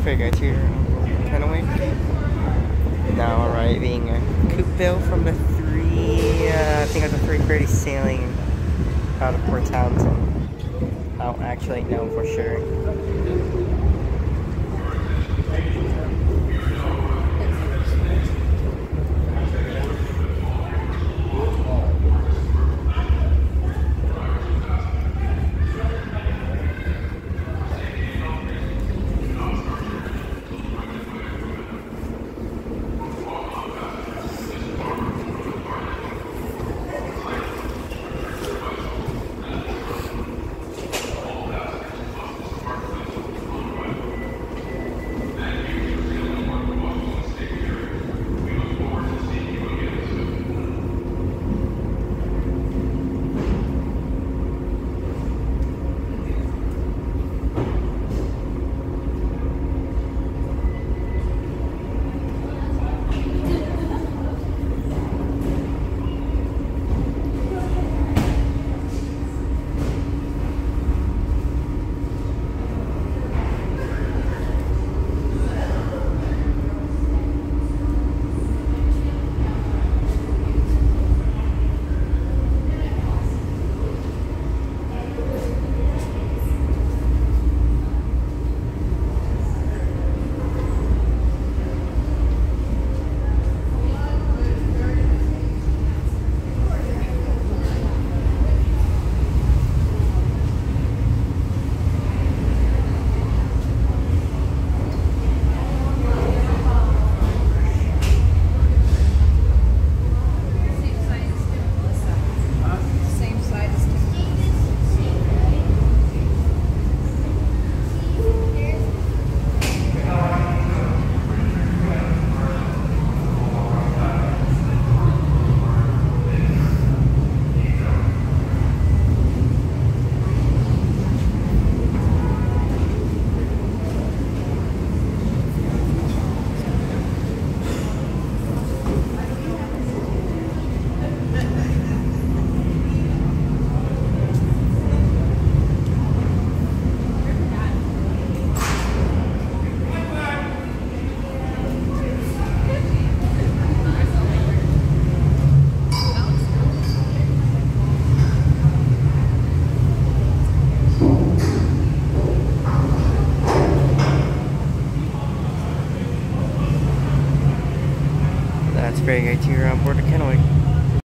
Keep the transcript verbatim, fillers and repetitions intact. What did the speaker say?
pretty good too. Kennewick. Now arriving at Coopville from the three, uh, I think it was a three thirty sailing out of Port Townsend. I don't actually know for sure.